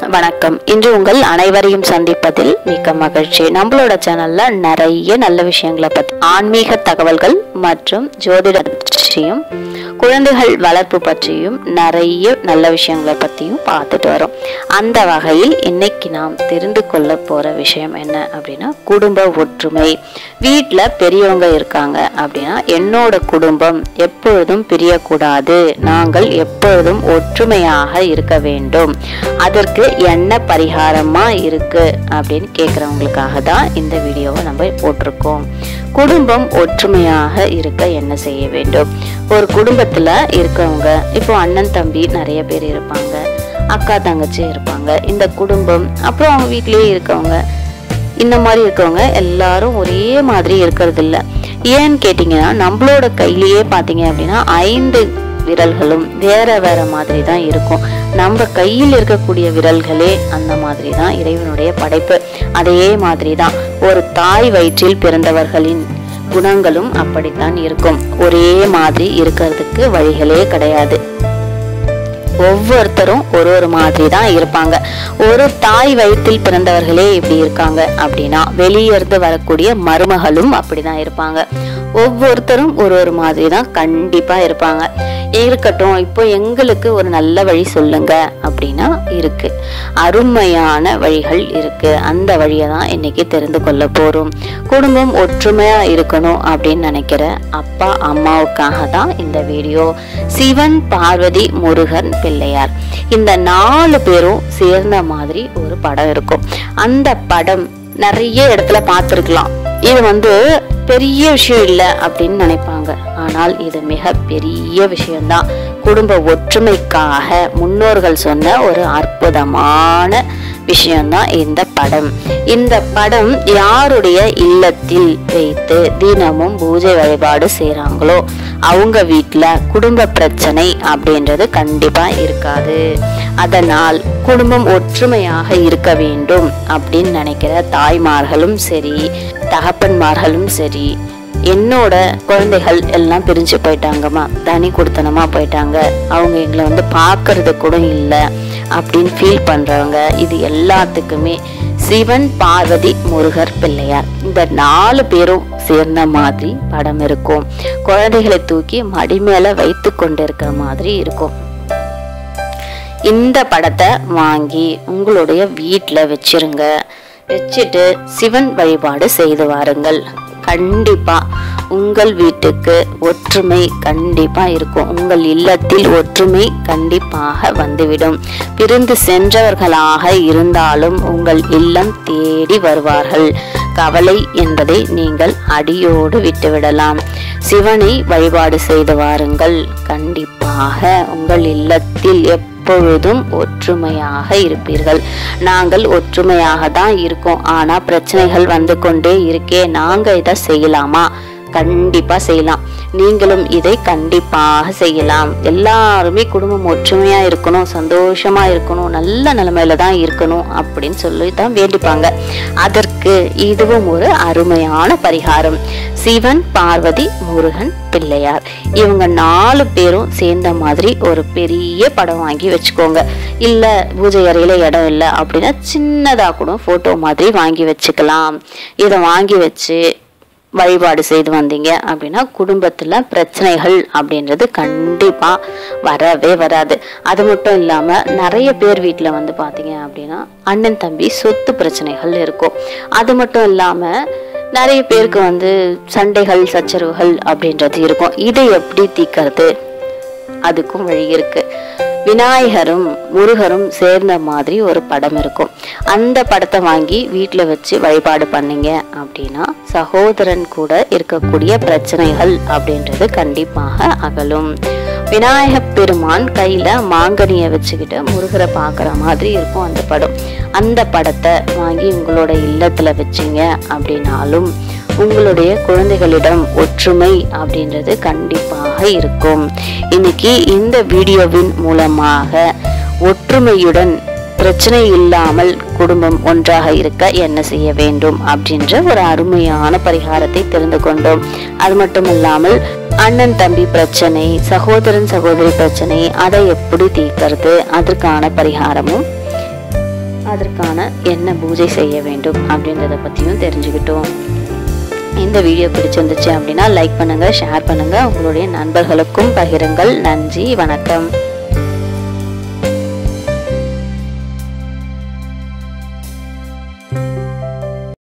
வணக்கம். இன்று உங்கள் அனைவரையும் சந்திப்பதில் மிக்க மகிழ்ச்சி. நம்மளோட சேனல்ல நிறைய நல்ல விஷயங்களை பத்தி, ஆன்மீக தகவல்கள் மற்றும் ஜோதிட பற்றியும் குழந்தைகள் வளர்ப்பு பற்றியும் நிறைய நல்ல விஷயங்களை பற்றியும் பார்த்துட்டு வரோம். அந்த வகையில் இன்னைக்கு நாம் தெரிந்து கொள்ள போற விஷயம் என்ன அப்படின்னா, குடும்ப ஒற்றுமை. வீட்டில் பெரியவங்க இருக்காங்க அப்படின்னா, என்னோட குடும்பம் எப்பொழுதும் பிரியக்கூடாது, நாங்கள் எப்பொழுதும் ஒற்றுமையாக இருக்க வேண்டும், அதற்கு என்ன பரிகாரமா இருக்கு அப்படின்னு கேட்குறவங்களுக்காக தான் இந்த வீடியோவை நம்ம போட்டிருக்கோம். குடும்பம் ஒற்றுமையாக இருக்க என்ன செய்ய வேண்டும்? ஒரு குடும்பத்துல இருக்கவங்க, இப்போ அண்ணன் தம்பி நிறைய பேர் இருப்பாங்க, அக்கா தங்கச்சி இருப்பாங்க, இந்த குடும்பம் அப்புறம் அவங்க வீட்டிலேயே இருக்கவங்க, இந்த மாதிரி இருக்கவங்க எல்லாரும் ஒரே மாதிரி இருக்கிறது இல்லை. ஏன்னு கேட்டிங்கன்னா, நம்மளோட கையிலேயே பார்த்தீங்க அப்படின்னா 5 விரல்களும் வேற வேற மாதிரி தான் இருக்கும். நம்ம கையில் இருக்கக்கூடிய விரல்களே அந்த மாதிரி தான் இறைவனுடைய படைப்பு. அதே மாதிரி தான் ஒரு தாய் வயிற்றில் பிறந்தவர்களின் குணங்களும் அப்படித்தான் இருக்கும். ஒரே மாதிரி இருக்கிறதுக்கு வழிகளே கிடையாது. ஒவ்வொருத்தரும் ஒரு மாதிரி தான் இருப்பாங்க. ஒரு தாய் வயிற்றில் பிறந்தவர்களே இப்படி இருக்காங்க அப்படின்னா, வெளியிருந்து வரக்கூடிய மருமகளும் அப்படிதான் இருப்பாங்க. ஒவ்வொருத்தரும் ஒரு மாதிரி தான் கண்டிப்பா இருப்பாங்க. இருக்கட்டும், இப்போ எங்களுக்கு ஒரு நல்ல வழி சொல்லுங்க அப்படின்னா இருக்கு, அருமையான வழிகள் இருக்கு. அந்த வழியை தான் இன்னைக்கு தெரிந்து கொள்ள போறோம். குடும்பம் ஒற்றுமையா இருக்கணும் அப்படின்னு நினைக்கிற அப்பா அம்மாவுக்காக தான் இந்த வீடியோ. சிவன், பார்வதி, முருகன், பிள்ளையார், இந்த 4 பேரும் சேர்ந்த மாதிரி ஒரு படம் இருக்கும். அந்த படம் நிறைய இடத்துல பார்த்துருக்கலாம். இது பெரிய விஷயம் இல்லை அப்படின்னு நினைப்பாங்க. ஆனால் இது மிக பெரிய விஷயம்தான். குடும்ப ஒற்றுமைக்காக முன்னோர்கள் சொன்ன ஒரு அற்புதமான விஷயம்தான் இந்த படம். இந்த படம் யாருடைய இல்லத்தில் வைத்து தினமும் பூஜை வழிபாடு செய்றாங்களோ அவங்க வீட்டுல குடும்ப பிரச்சனை அப்படின்றது கண்டிப்பா இருக்காது. அதனால் குடும்பம் ஒற்றுமையாக இருக்க வேண்டும் அப்படின்னு நினைக்கிற தாய்மார்களும் சரி, தகப்பன்மார்களும் சரி, என்னோட குழந்தைகள் எல்லாம் பிரிஞ்சு போயிட்டாங்கம்மா, தனி கொடுத்தனமா போயிட்டாங்க, அவங்க எங்களை பார்க்கறது கூட இல்லை அப்படின்னு ஃபீல் பண்றவங்க, இது எல்லாத்துக்குமே சிவன், பார்வதி, முருகர், பிள்ளையார், இந்த 4 பேரும் சேர்ந்த மாதிரி படம் இருக்கும். குழந்தைகளை தூக்கி மடி மேல வைத்து கொண்டிருக்கிற மாதிரி இருக்கும். இந்த படத்தை வாங்கி உங்களுடைய வீட்டுல வச்சிருங்க. வச்சுட்டு சிவன் வழிபாடு செய்து வாருங்கள். கண்டிப்பா உங்கள் வீட்டுக்கு ஒற்றுமை கண்டிப்பா இருக்கும். உங்கள் இல்லத்தில் ஒற்றுமை கண்டிப்பாக வந்துவிடும். பிரிந்து சென்றவர்களாக இருந்தாலும் உங்கள் இல்லம் தேடி வருவார்கள். கவலை என்பதை நீங்கள் அடியோடு விட்டுவிடலாம். சிவனை வழிபாடு செய்து வாருங்கள். கண்டிப்பாக உங்கள் இல்லத்தில் எப்பொழுதும் ஒற்றுமையாக இருப்பீர்கள். நாங்கள் ஒற்றுமையாக தான் இருக்கோம், ஆனா பிரச்சனைகள் வந்து கொண்டே இருக்கே, நாங்க இதை செய்யலாமா? கண்டிப்பா செய்யலாம். நீங்களும் இதை கண்டிப்பாக செய்யலாம். எல்லாருமே குடும்பம் ஒற்றுமையா இருக்கணும், சந்தோஷமா இருக்கணும், நல்ல நிலைமையில தான் இருக்கணும் அப்படின்னு சொல்லி தான் வேண்டிப்பாங்க. அதற்கு இதுவும் ஒரு அருமையான பரிகாரம். சிவன், பார்வதி, முருகன், பிள்ளையார், இவங்க 4 பேரும் சேர்ந்த மாதிரி ஒரு பெரிய படம் வாங்கி வச்சுக்கோங்க. இல்ல பூஜை அறையில இடம் இல்லை அப்படின்னா சின்னதா கூட போட்டோ மாதிரி வாங்கி வச்சுக்கலாம். இதை வாங்கி வச்சு வழிபாடு செய்து வந்தீங்க அப்படின்னா குடும்பத்துல பிரச்சனைகள் அப்படின்றது கண்டிப்பா வரவே வராது. அது மட்டும் இல்லாம நிறைய பேர் வீட்டுல பாத்தீங்க அப்படின்னா அண்ணன் தம்பி சொத்து பிரச்சனைகள் இருக்கும். அது மட்டும் இல்லாம நிறைய பேருக்கு சண்டைகள், சச்சரவுகள் அப்படின்றது இருக்கும். இதை எப்படி தீர்க்கிறது? அதுக்கும் வழி இருக்கு. விநாயகரும் முருகரும் சேர்ந்த மாதிரி ஒரு படம் இருக்கும். அந்த படத்தை வாங்கி வீட்டுல வச்சு வழிபாடு பண்ணீங்க அப்படின்னா சகோதரன் கூட இருக்கக்கூடிய பிரச்சனைகள் அப்படின்றது கண்டிப்பாக அகலும். விநாயக பெருமான் கையில மாங்கனிய வச்சுக்கிட்டு முருகரை பார்க்குற மாதிரி இருக்கும் அந்த படம். அந்த படத்தை வாங்கி உங்களோட இல்லத்துல வச்சீங்க அப்படின்னாலும் உங்களுடைய குழந்தைகளிடம் ஒற்றுமை அப்படின்றது கண்டிப்பாக இருக்கும். இன்னைக்கு இந்த வீடியோவின் மூலமாக ஒற்றுமையுடன் பிரச்சனை இல்லாமல் குடும்பம் ஒன்றாக இருக்க என்ன செய்ய வேண்டும் அப்படின்ற ஒரு அருமையான பரிகாரத்தை தெரிந்து கொண்டோம். அது மட்டும் இல்லாமல் அண்ணன் தம்பி பிரச்சனை, சகோதரன் சகோதரி பிரச்சனை, அதை எப்படி தீர்க்கிறது, அதற்கான பரிகாரமும் அதற்கான என்ன பூஜை செய்ய வேண்டும் அப்படின்றத பற்றியும் தெரிஞ்சுக்கிட்டோம். இந்த வீடியோ பிடிச்சிருந்துச்சு அப்படின்னா லைக் பண்ணுங்கள், ஷேர் பண்ணுங்கள், உங்களுடைய நண்பர்களுக்கும் பகிருங்கள். நன்றி, வணக்கம்.